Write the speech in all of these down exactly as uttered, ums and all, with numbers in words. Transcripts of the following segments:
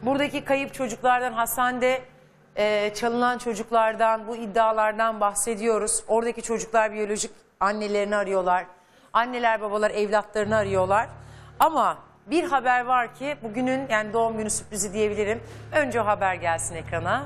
buradaki kayıp çocuklardan, hastanede e, çalınan çocuklardan, bu iddialardan bahsediyoruz. Oradaki çocuklar biyolojik annelerini arıyorlar. Anneler babalar evlatlarını arıyorlar. Ama bir haber var ki bugünün, yani doğum günü sürprizi diyebilirim. Önce o haber gelsin ekrana.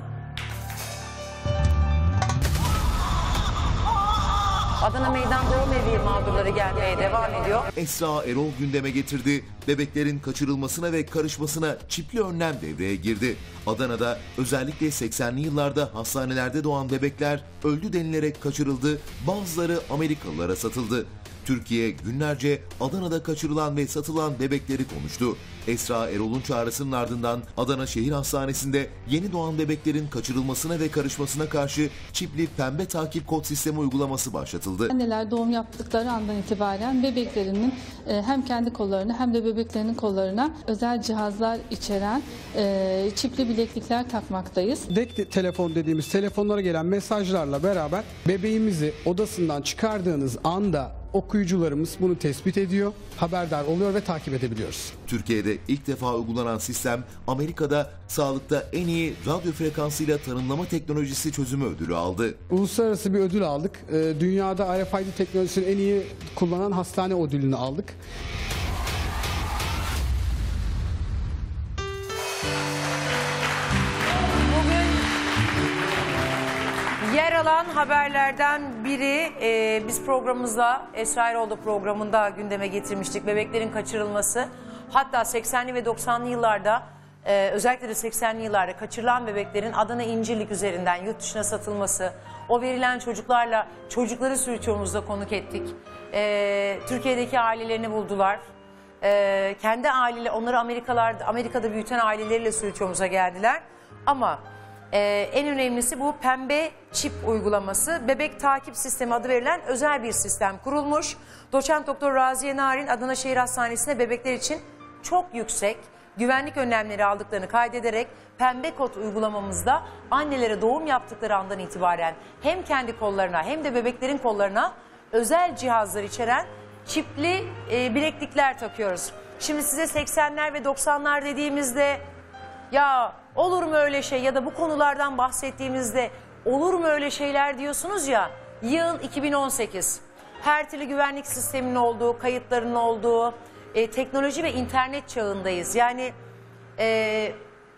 Adana Meydan Doğum Evi mağdurları gelmeye devam ediyor. Esra Erol gündeme getirdi. Bebeklerin kaçırılmasına ve karışmasına çipli önlem devreye girdi. Adana'da özellikle seksenli yıllarda hastanelerde doğan bebekler öldü denilerek kaçırıldı, bazıları Amerikalılara satıldı. Türkiye günlerce Adana'da kaçırılan ve satılan bebekleri konuştu. Esra Erol'un çağrısının ardından Adana Şehir Hastanesi'nde yeni doğan bebeklerin kaçırılmasına ve karışmasına karşı çipli pembe takip kod sistemi uygulaması başlatıldı. Anneler doğum yaptıkları andan itibaren bebeklerinin hem kendi kollarına hem de bebeklerinin kollarına özel cihazlar içeren çipli bileklikler takmaktayız. D E C telefon dediğimiz telefonlara gelen mesajlarla beraber bebeğimizi odasından çıkardığınız anda okuyucularımız bunu tespit ediyor, haberdar oluyor ve takip edebiliyoruz. Türkiye'de ilk defa uygulanan sistem Amerika'da sağlıkta en iyi radyo frekansıyla tanımlama teknolojisi çözümü ödülü aldı. Uluslararası bir ödül aldık. Dünyada R F I D teknolojisini en iyi kullanan hastane ödülünü aldık. Yer alan haberlerden biri, e, biz programımızda, Esra Erol'da programında gündeme getirmiştik. Bebeklerin kaçırılması, hatta seksenli ve doksanlı yıllarda, e, özellikle de seksenli yıllarda kaçırılan bebeklerin Adana İncirlik üzerinden yurt dışına satılması, o verilen çocuklarla çocukları Sürüçoğumuzda konuk ettik. E, Türkiye'deki ailelerini buldular. E, kendi aileleri, onları Amerikalarda, Amerika'da büyüten aileleriyle Sürüçoğumuz'a geldiler. Ama Ee, en önemlisi bu pembe çip uygulaması. Bebek takip sistemi adı verilen özel bir sistem kurulmuş. Doçent Doktor Raziye Narin Adana Şehir Hastanesi'nde bebekler için çok yüksek güvenlik önlemleri aldıklarını kaydederek pembe kod uygulamamızda annelere doğum yaptıkları andan itibaren hem kendi kollarına hem de bebeklerin kollarına özel cihazlar içeren çipli e, bileklikler takıyoruz. Şimdi size seksenler ve doksanlar dediğimizde ya olur mu öyle şey ya da bu konulardan bahsettiğimizde olur mu öyle şeyler diyorsunuz ya, yıl iki bin on sekiz. Her türlü güvenlik sisteminin olduğu, kayıtlarının olduğu, e, teknoloji ve internet çağındayız. Yani e,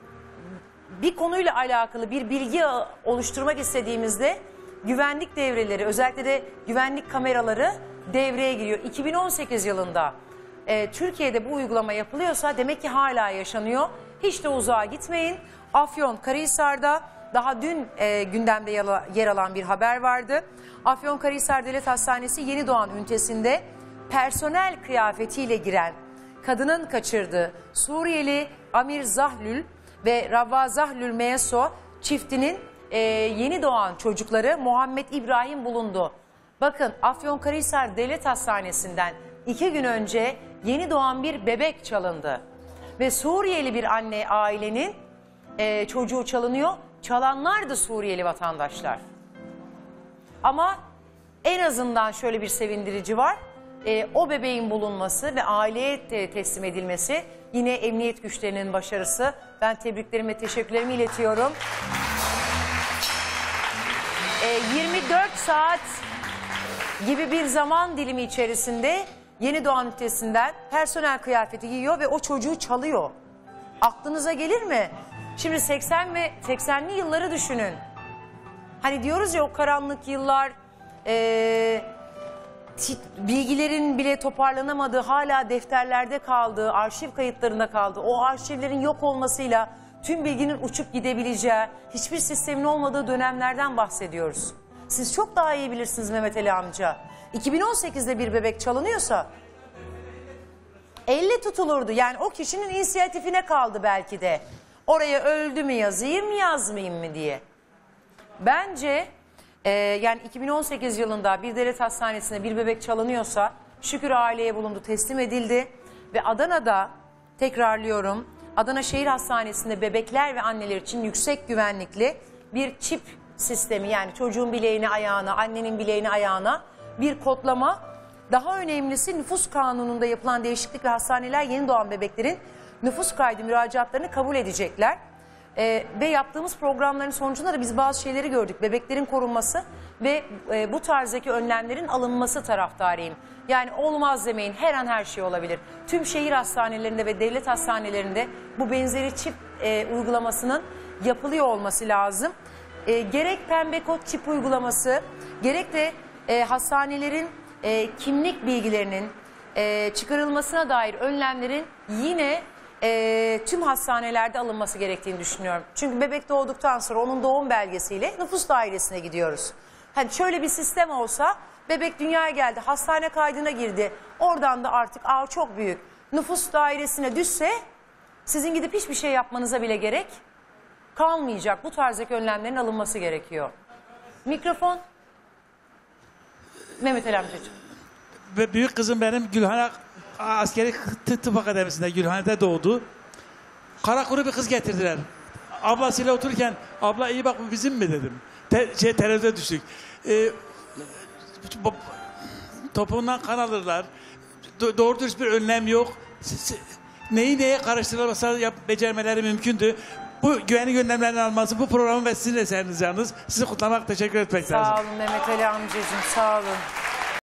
bir konuyla alakalı bir bilgi oluşturmak istediğimizde güvenlik devreleri, özellikle de güvenlik kameraları devreye giriyor. iki bin on sekiz yılında e, Türkiye'de bu uygulama yapılıyorsa demek ki hala yaşanıyor. Hiç de uzağa gitmeyin. Afyonkarahisar'da daha dün e, gündemde yer alan bir haber vardı. Afyonkarahisar Devlet Hastanesi yeni doğan ünitesinde personel kıyafetiyle giren, kadının kaçırdığı Suriyeli Amir Zahlül ve Ravva Zahlül Meyeso çiftinin e, yeni doğan çocukları Muhammed İbrahim bulundu. Bakın, Afyonkarahisar Devlet Hastanesi'nden iki gün önce yeni doğan bir bebek çalındı. Ve Suriyeli bir anne ailenin e, çocuğu çalınıyor. Çalanlar da Suriyeli vatandaşlar. Ama en azından şöyle bir sevindirici var. E, o bebeğin bulunması ve aileye te teslim edilmesi yine emniyet güçlerinin başarısı. Ben tebriklerimi ve teşekkürlerimi iletiyorum. E, yirmi dört saat gibi bir zaman dilimi içerisinde yeni doğan ünitesinden personel kıyafeti giyiyor ve o çocuğu çalıyor. Aklınıza gelir mi? Şimdi seksen ve seksenli yılları düşünün. Hani diyoruz ya, o karanlık yıllar, e, bilgilerin bile toparlanamadığı, hala defterlerde kaldığı, arşiv kayıtlarında kaldığı, o arşivlerin yok olmasıyla tüm bilginin uçup gidebileceği, hiçbir sistemin olmadığı dönemlerden bahsediyoruz. Siz çok daha iyi bilirsiniz Mehmet Ali amca. iki bin on sekizde bir bebek çalınıyorsa elle tutulurdu. Yani o kişinin inisiyatifine kaldı belki de. Oraya öldü mü yazayım, yazmayayım mı diye. Bence e, yani iki bin on sekiz yılında bir devlet hastanesine bir bebek çalınıyorsa şükür aileye bulundu, teslim edildi. Ve Adana'da, tekrarlıyorum, Adana Şehir Hastanesi'nde bebekler ve anneler için yüksek güvenlikli bir çip sistemi, yani çocuğun bileğine ayağına, annenin bileğine ayağına bir kodlama. Daha önemlisi, nüfus kanununda yapılan değişiklik ve hastaneler yeni doğan bebeklerin nüfus kaydı müracaatlarını kabul edecekler. Ee, ve yaptığımız programların sonucunda da biz bazı şeyleri gördük. Bebeklerin korunması ve e, bu tarzdaki önlemlerin alınması taraftarıyım. Yani olmaz demeyin, her an her şey olabilir. Tüm şehir hastanelerinde ve devlet hastanelerinde bu benzeri çip e, uygulamasının yapılıyor olması lazım. E, gerek pembe kod çip uygulaması, gerek de e, hastanelerin e, kimlik bilgilerinin e, çıkarılmasına dair önlemlerin yine e, tüm hastanelerde alınması gerektiğini düşünüyorum. Çünkü bebek doğduktan sonra onun doğum belgesiyle nüfus dairesine gidiyoruz. Hani şöyle bir sistem olsa, bebek dünyaya geldi, hastane kaydına girdi, oradan da artık ağ çok büyük, nüfus dairesine düşse sizin gidip hiçbir şey yapmanıza bile gerek kalmayacak. Bu tarzdaki önlemlerin alınması gerekiyor. Mikrofon. Mehmet Ali amcacığım. Ve büyük kızım benim Gülhane Askeri Tıp Tıp Akademisi'nde Gülhane'de doğdu. Kara kuru bir kız getirdiler. Ablasıyla otururken abla iyi bak bu bizim mi dedim. Te, şey, televizyona düştük. Ee, topuğundan kan alırlar. Do, doğru dürüst bir önlem yok. Neyi neye karıştırılmasa yap, becermeleri mümkündü. Bu güvenlik önlemlerini alması, bu programın ve sizin eseriniz yalnız. Sizi kutlamak, teşekkür etmek lazım. Sağ olun Mehmet Ali amcacığım, sağ olun.